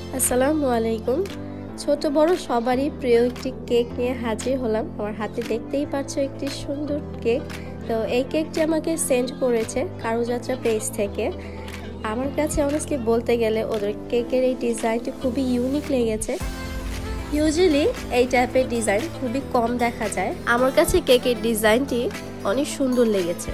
আসসালামু আলাইকুম। ছোট বড় সবারই প্রিয় একটি কেক নিয়ে হাজির হলাম। আমার হাতে দেখতেই পাচ্ছ একটি সুন্দর কেক। তো এই কেকটি আমাকে সেন্ড করেছে কারুযাত্রা পেজ থেকে। আমার কাছে অনেস্টলি বলতে গেলে ওদের কেকের এই ডিজাইনটি খুবই ইউনিক লেগেছে। ইউজুয়ালি এই টাইপের ডিজাইন খুবই কম দেখা যায়। আমার কাছে কেকের ডিজাইনটি অনেক সুন্দর লেগেছে।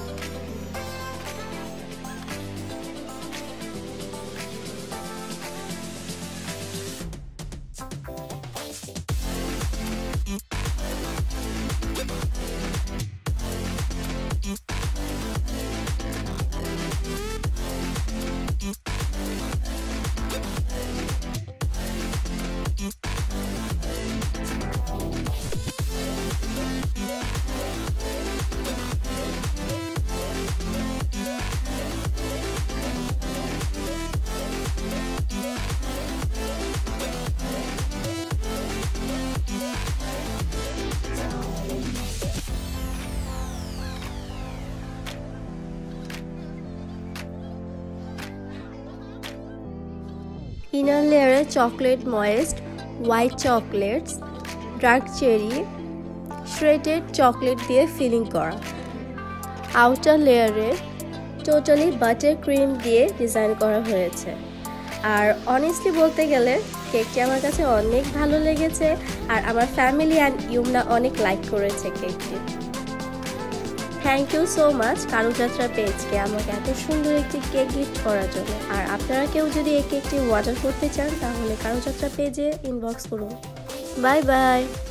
ইনার লেয়ারে chocolate moist, white chocolates, dark cherry, shredded chocolate দিয়ে ফিলিং করা। আউটার লেয়ারে টোটালি বাটার ক্রিম দিয়ে ডিজাইন করা হয়েছে। আর অনেস্টলি বলতে গেলে কেকটি আমার কাছে অনেক ভালো লেগেছে। আর আমার ফ্যামিলি অ্যান্ড ইউমনা অনেক লাইক করেছে কেকটি। Thank you so much Karujatra পেজকে আমাকে এত সুন্দর একটি কেক গিফট করার জন্য। আর আপনারা কেউ যদি এই কেকটি অর্ডার করতে চান তাহলে কারুযাত্রা পেজে ইনবক্স করুন। Bye by.